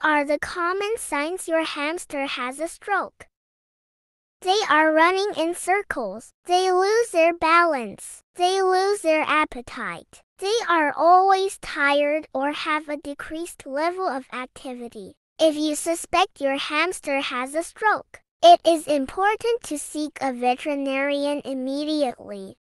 are the common signs your hamster has a stroke? They are running in circles. They lose their balance. They lose their appetite. They are always tired or have a decreased level of activity. If you suspect your hamster has a stroke, it is important to seek a veterinarian immediately.